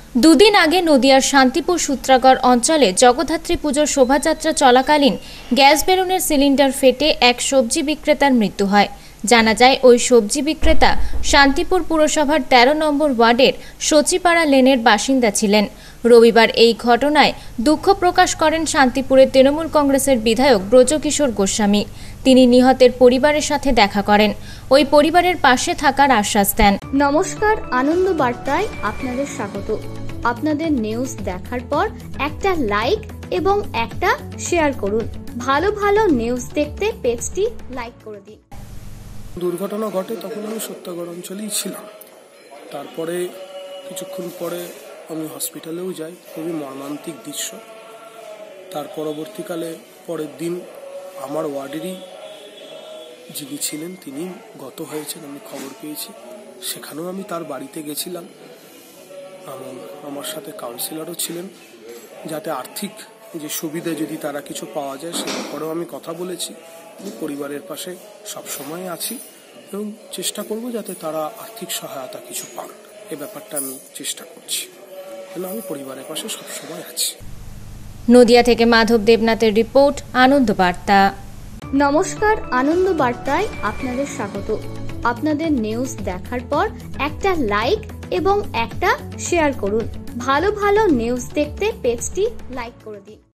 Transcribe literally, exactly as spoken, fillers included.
দুদিন আগে নদিয়ার শান্তিপুর সূত্রাগড় অঞ্চলে জগদ্ধাত্রী পুজোর শোভাযাত্রা চলাকালীন গ্যাস বেলুনের সিলিন্ডার ফেটে এক সবজি বিক্রেতার মৃত্যু হয়। জানা যায় ওই সবজি বিক্রেতা শান্তিপুর পুরসভার তেরো নম্বর ওয়ার্ডের সচিপাড়া লেনের বাসিন্দা ছিলেন। রবিবার এই ঘটনায় দুঃখ প্রকাশ করেন শান্তিপুরের তৃণমূল কংগ্রেসের বিধায়ক ব্রজকিশোর গোস্বামী। তিনি নিহতের পরিবারের সাথে দেখা করেন, ওই পরিবারের পাশে থাকার আশ্বাস দেন। নমস্কার, আনন্দ বার্তায় আপনাদের স্বাগত। আপনাদের নিউজ দেখার পর একটা লাইক এবং একটা শেয়ার করুন। ভালো ভালো নিউজ দেখতে পেজটি লাইক করে দিন। দুর্ঘটনা ঘটে তখন আমি সত্যগড় অঞ্চলেই ছিলাম। তারপরে কিছুক্ষণ পরে আমি হসপিটালেও যাই। খুবই মর্মান্তিক দৃশ্য। তার পরবর্তীকালে পরের দিন আমার ওয়ার্ডেরই যিনি ছিলেন তিনি গত হয়েছেন, আমি খবর পেয়েছি। সেখানেও আমি তার বাড়িতে গেছিলাম। এবং আমার সাথে কাউন্সিলরও ছিলেন, যাতে আর্থিক যে সুবিধা যদি তারা কিছু পাওয়া যায় সে ব্যাপারেও আমি কথা বলেছি। আমি পরিবারের পাশে সবসময় আছি এবং চেষ্টা করব যাতে তারা আর্থিক সহায়তা কিছু পান। এ ব্যাপারটা আমি চেষ্টা করছি, কেন আমি পরিবারের পাশে সবসময় আছি। নদিয়া থেকে মাধব দেবনাথের রিপোর্ট, আনন্দ বার্তা। নমস্কার, আনন্দ বার্তায় আপনাদের স্বাগত। আপনাদের নিউজ দেখার পর একটা লাইক এবং একটা শেয়ার করুন। ভালো ভালো নিউজ দেখতে পেজটি লাইক করে দিন।